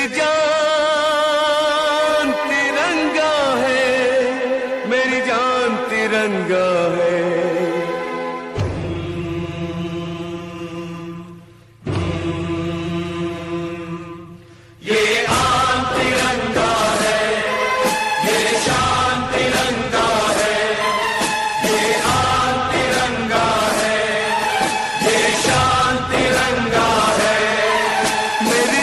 जान तिरंगा है, मेरी जान तिरंगा है। ये आन तिरंगा है, ये शान तिरंगा है, ये आन तिरंगा है, ये शान तिरंगा है। मेरी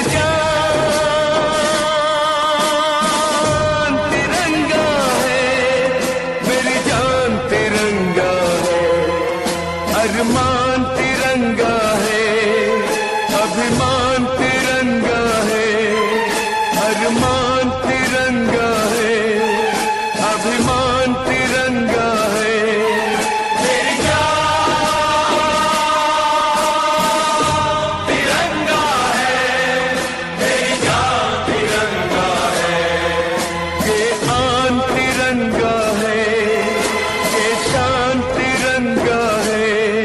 जान तिरंगा है, मेरी जान तिरंगा है। अरमान तिरंगा है, अभिमान तिरंगा है। अरमान तिरंगा है, अभिमान तिरंगा है। मेरी जान तिरंगा है, मेरी जान तिरंगा है। ये आन तिरंगा है, ये शान तिरंगा है।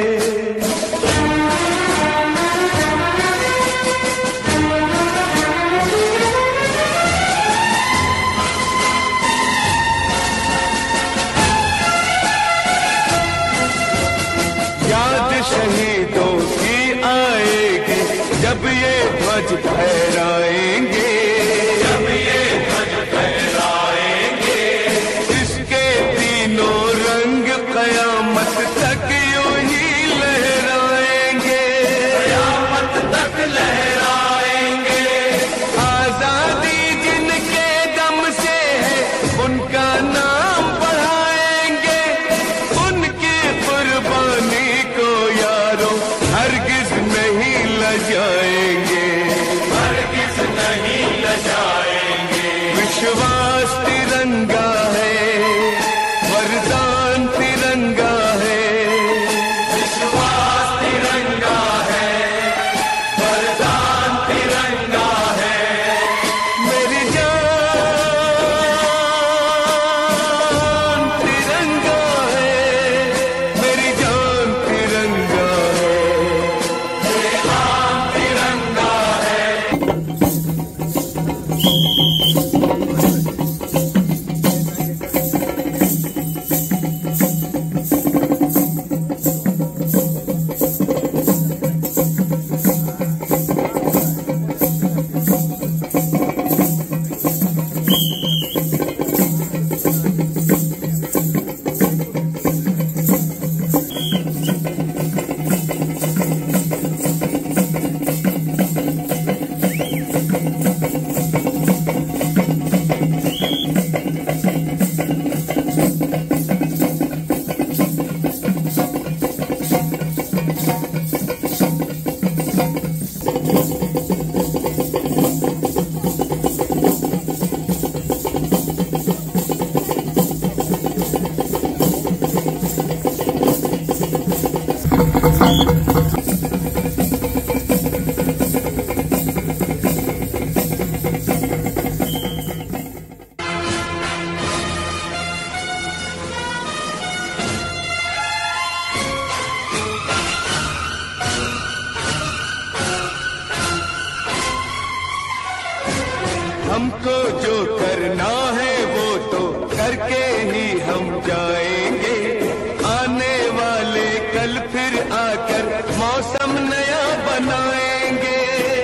याद शहीदों की आएगी जब ये ध्वज फहराएंगे, जब ये ध्वज फहराएंगे। इसके तीनों रंग कयामत तक यूं ही लहराएंगे, कयामत तक लहराएंगे। आजादी जिनके दम से है उनका नाम बढ़ाएंगे। उनकी कुर्बानी को यारों हरगिज नहीं लजाएंगे, हरगिज नहीं लजाएंगे। विश्वास तिरंगा है, वरदान तिरंगा है। विश्वास तिरंगा है, वरदान तिरंगा है। मेरी जान तिरंगा है, मेरी जान तिरंगा है। ये आन तिरंगा है। हमको जो करना है वो तो करके ही हम जाएंगे। आने वाले कल फिर आकर मौसम नया बनाएंगे।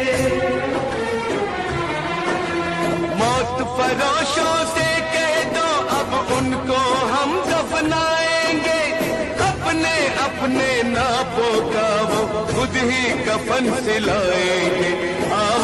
मौत फरोशों से कह दो अब उनको हम दफनाएंगे। अपने अपने नापों का वो खुद ही कफन सिलाएंगे।